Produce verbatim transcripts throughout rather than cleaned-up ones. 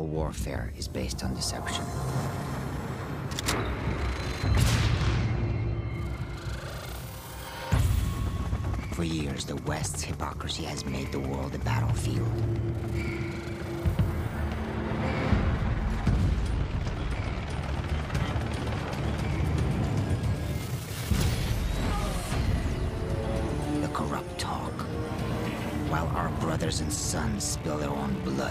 warfare is based on deception. For years, the West's hypocrisy has made the world a battlefield. The corrupt talk, while our brothers and sons spill their own blood.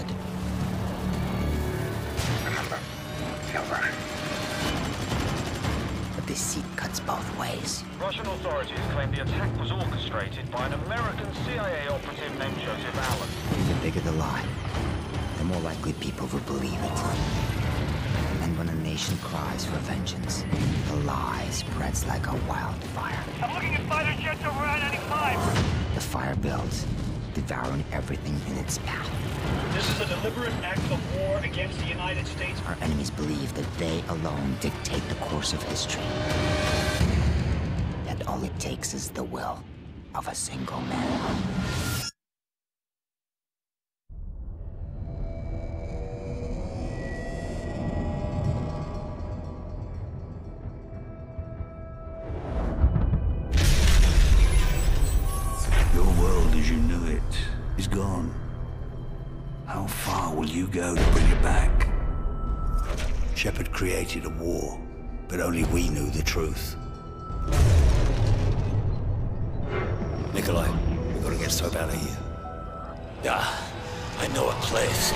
Remember, Silver. The deceit cuts both ways. Russian authorities claim the attack was orchestrated by an American C I A operative named Joseph Allen. The bigger the lie, the more likely people will believe it. And when a nation cries for vengeance, the lie spreads like a wildfire. I'm looking at fighter jets over I ninety-five. The fire builds, devouring everything in its path. This is a deliberate act of war against the United States. Our enemies believe that they alone dictate the course of history. Yet all it takes is the will of a single man. Your world as you knew it is gone. How far will you go to bring it back? Shepard created a war, but only we knew the truth. Nikolai, we gotta get Soap out of here. Yeah, I know a place.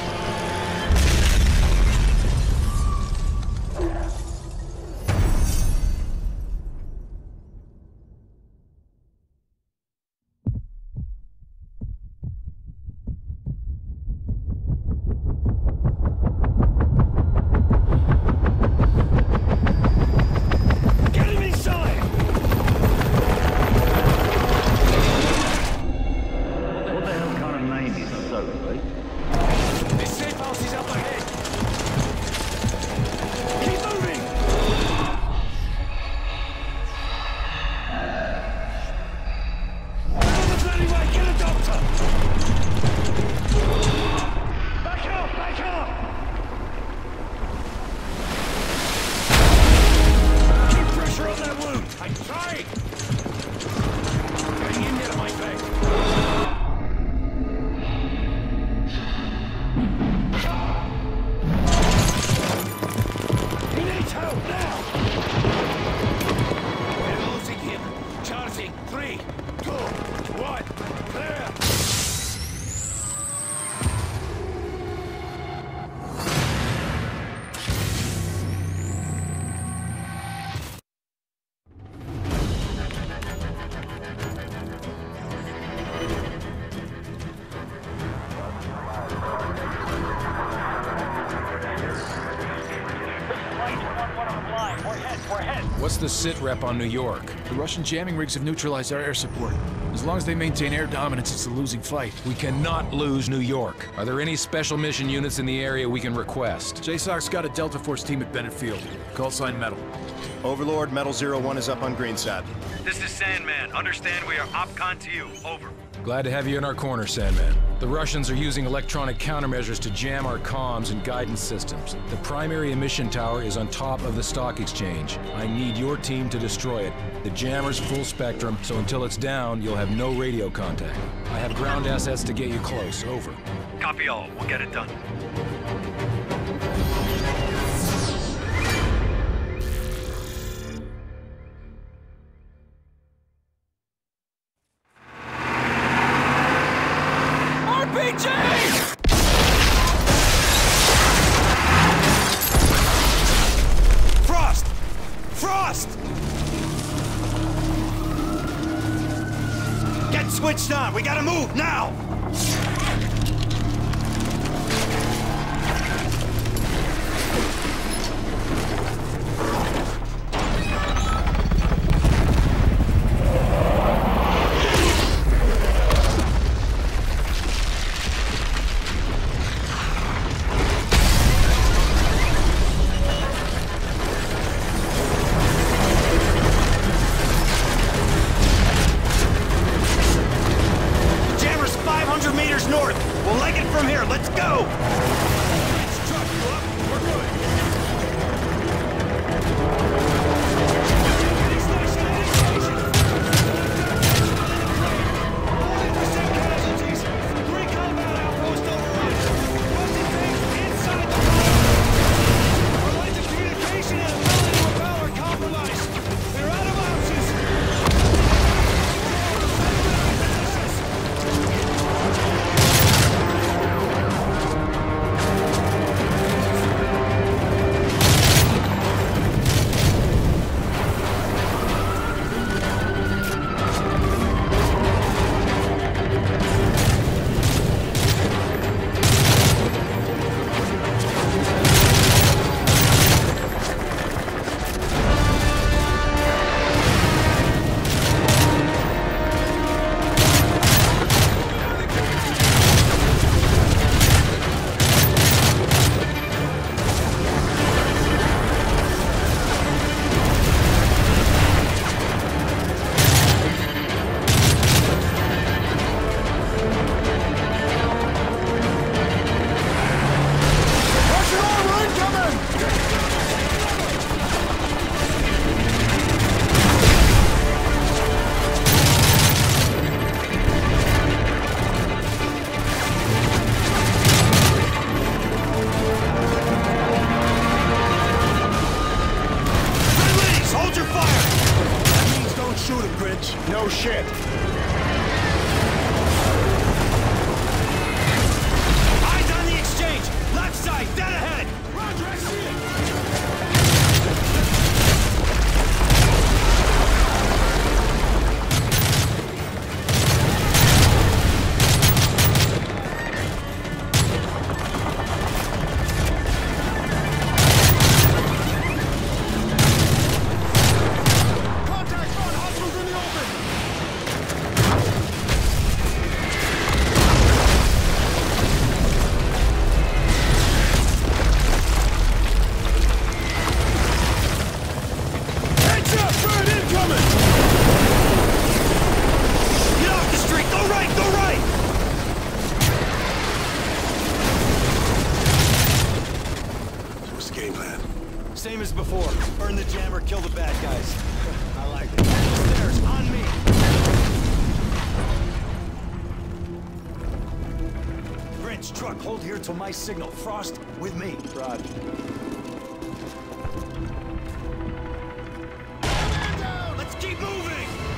What's the sit rep on New York? The Russian jamming rigs have neutralized our air support. As long as they maintain air dominance, it's a losing fight. We cannot lose New York. Are there any special mission units in the area we can request? J SOC's got a Delta Force team at Bennett Field. Call sign Metal. Overlord, Metal Zero One is up on Greenside. This is Sandman. Understand we are OpCon to you. Over. Glad to have you in our corner, Sandman. The Russians are using electronic countermeasures to jam our comms and guidance systems. The primary emission tower is on top of the stock exchange. I need your team to destroy it. The jammer's full spectrum, so until it's down, you'll have no radio contact. I have ground assets to get you close. Over. Copy all. We'll get it done. Frost! Frost! Get switched on! We gotta move, now! No shit. Eyes on the exchange! Left side, dead ahead! Roger, I see it! Same as before. Burn the jammer, kill the bad guys. I like it. There's on me! Bridge, truck, hold here till my signal. Frost, with me. Rod. Let's keep moving!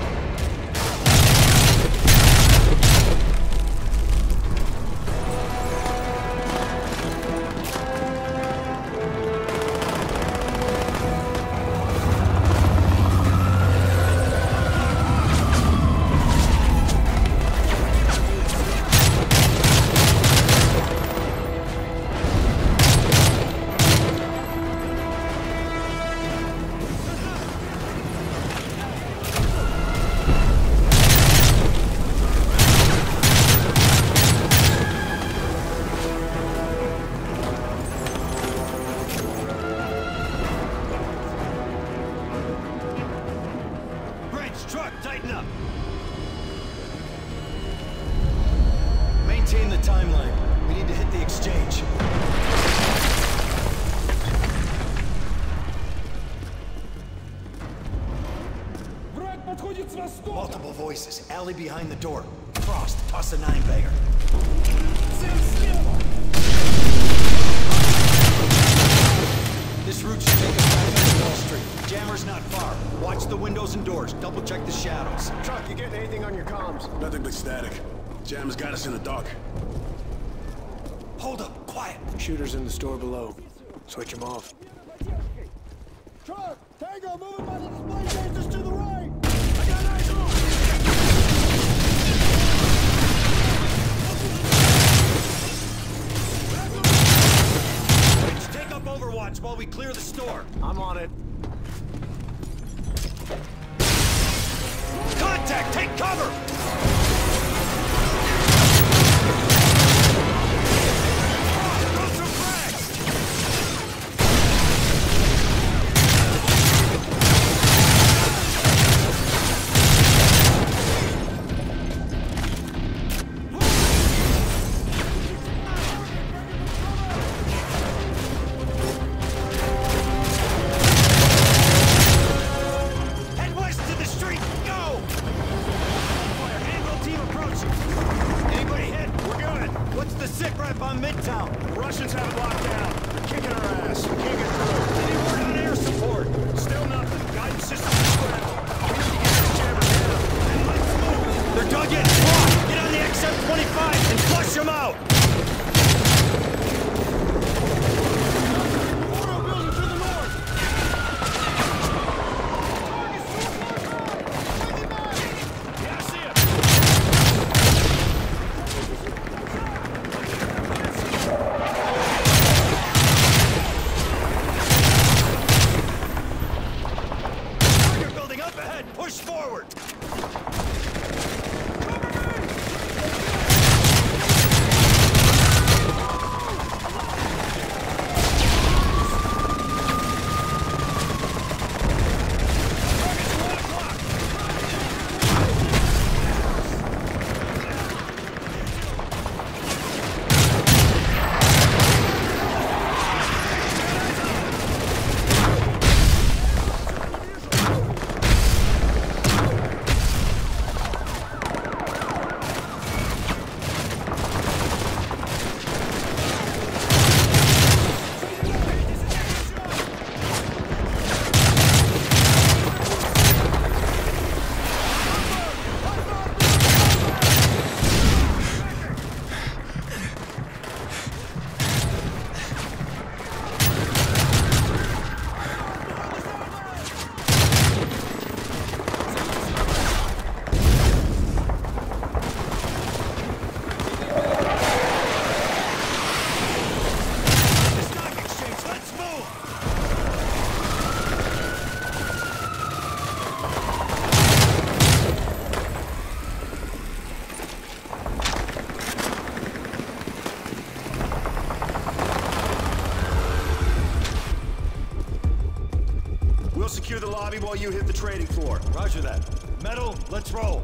Truck, tighten up! Maintain the timeline. We need to hit the exchange. Multiple voices. Alley behind the door. Frost, toss a nine-bagger. This route should take us back to Wall Street. Jammer's not far. Watch the windows and doors. Double check the shadows. Chuck, you getting anything on your comms? Nothing but static. Jammer's got us in the dark. Hold up, quiet. Shooters in the store below. Switch them off. Truck! Tango moving by the display station just to the right! I got eyes on! Take up Overwatch while we clear the store. I'm on it. Contact! Take cover! Throw some frags! Head west to the street! Go! Handle We'll secure the lobby while you hit the trading floor. Roger that. Metal, let's roll.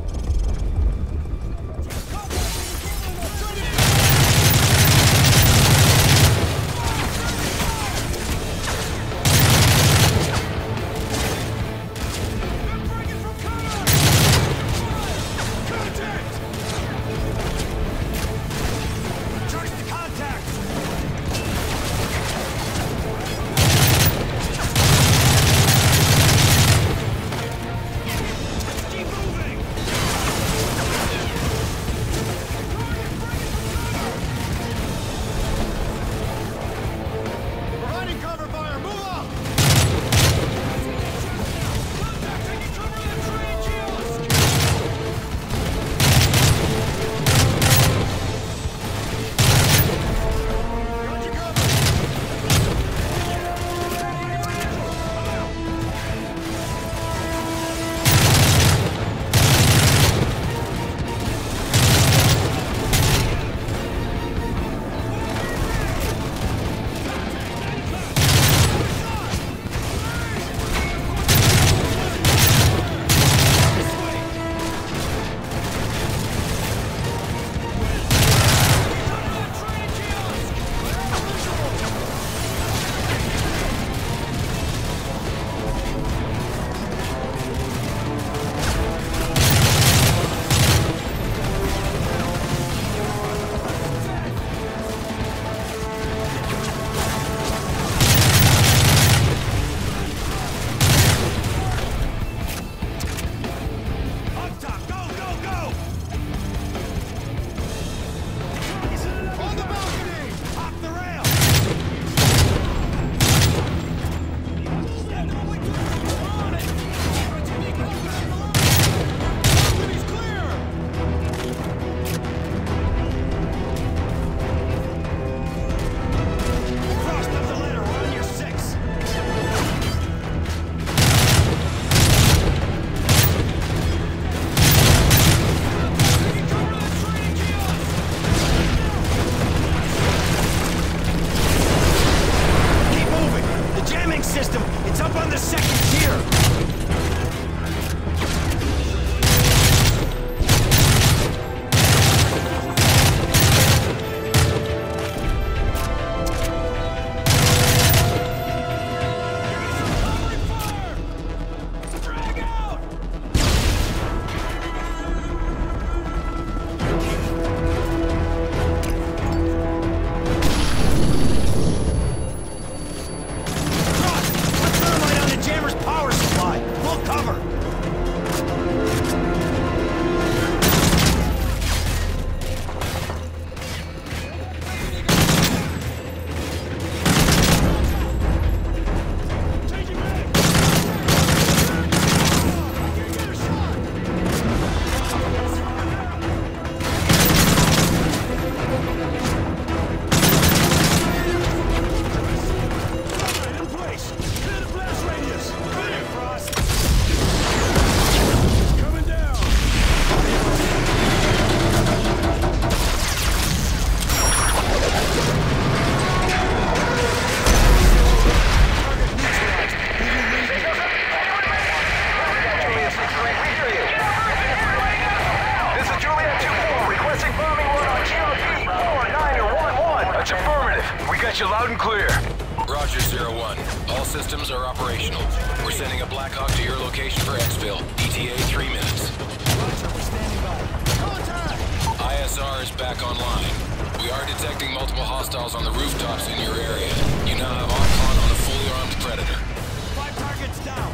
got you loud and clear. Roger, Zero One. All systems are operational. We're sending a Black Hawk to your location for exfil. E T A three minutes. Roger, we're standing by. Contact! I S R is back online. We are detecting multiple hostiles on the rooftops in your area. You now have Archon on a fully armed Predator. Five targets down.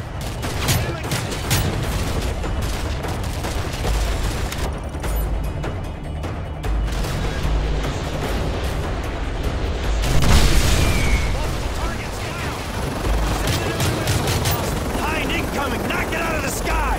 Knock it out of the sky!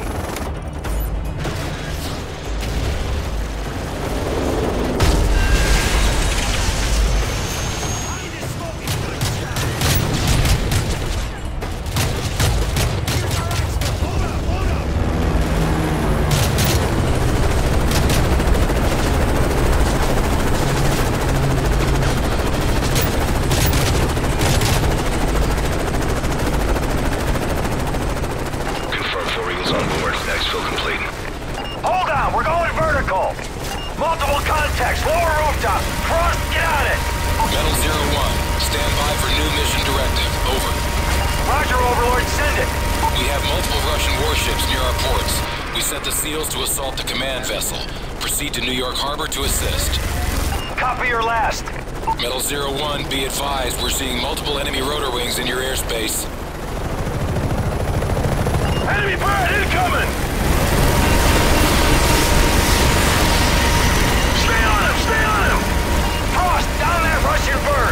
Pilots on board. Exfil complete. Hold on, we're going vertical. Multiple contacts, lower rooftop. Frost, get on it. Metal Zero One, stand by for new mission directive. Over. Roger, Overlord, send it. We have multiple Russian warships near our ports. We set the SEALs to assault the command vessel. Proceed to New York Harbor to assist. Copy your last. Metal Zero One, be advised, we're seeing multiple enemy rotor wings in your airspace. Enemy bird incoming! Stay on him, stay on him! Frost, down that Russian bird!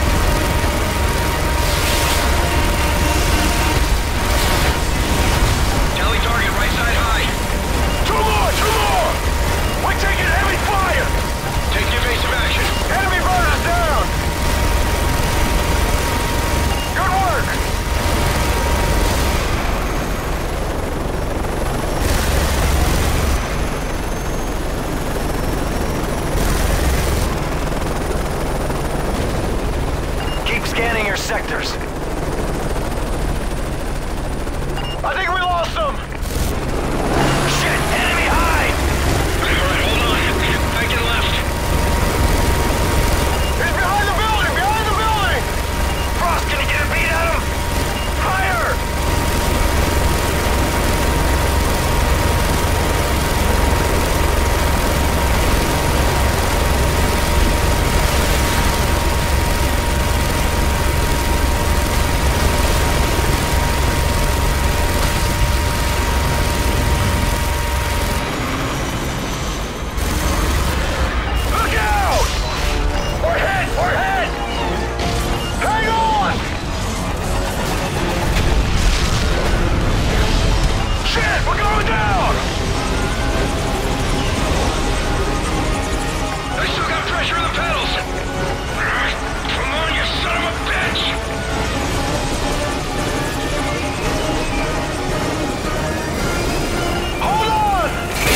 Tally target, right side high. Two more, two more! We're taking heavy fire! Take evasive action. Enemy bird is down! Good work! Keep scanning your sectors. I think we lost them! Shit! Enemy high! Alright, hold on. Back and left. He's behind the building! Behind the building! Frost, can you get a beat at him? Fire! Look out! We're hit! We're hit! Hang on! Shit! We're going down! They still got pressure in the pedals! Come on, you son of a bitch! Hold on!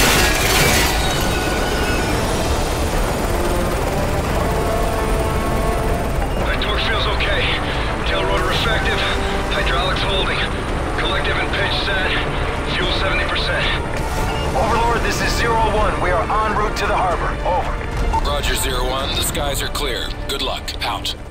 That torque feels okay. Tail rotor effective. Hydraulics holding. Collective and pitch set. Fuel seventy percent. Overlord, this is Zero One. We are en route to the harbor. Over. Roger, Zero One. The skies are clear. Good luck. Out.